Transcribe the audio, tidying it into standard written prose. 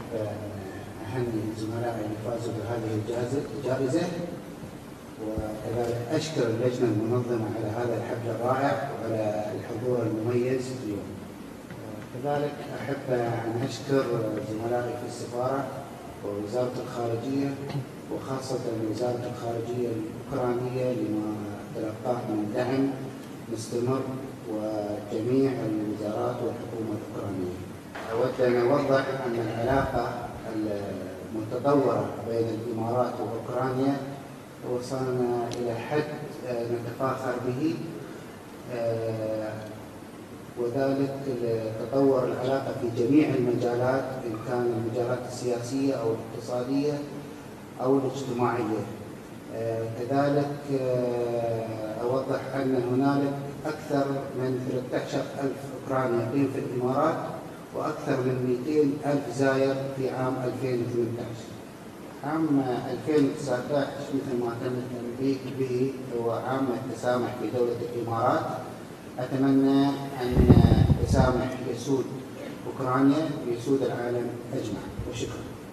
أهني زملائي اللي فازوا بهذه الجائزة، وكذلك أشكر اللجنة المنظمة على هذا الحفل الرائع وعلى الحضور المميز اليوم. كذلك أحب أن أشكر زملائي في السفارة ووزارة الخارجية، وخاصة وزارة الخارجية الأوكرانية لما تلقاه من دعم مستمر، وجميع الوزارات والحكومة الأوكرانية. أود أن أوضح أن العلاقة المتطورة بين الإمارات وأوكرانيا وصلنا إلى حد نتفاخر به، وذلك تطور العلاقة في جميع المجالات، إن كان المجالات السياسية أو الاقتصادية أو الاجتماعية. كذلك أوضح أن هنالك أكثر من 13,000 أوكراني يقيم في الإمارات، وأكثر من 200,000 زائر في عام 2018. عام 2019 مثل ما تم التنبيه به هو عام التسامح في دولة الإمارات. أتمنى أن التسامح يسود أوكرانيا ويسود العالم أجمع، وشكرا.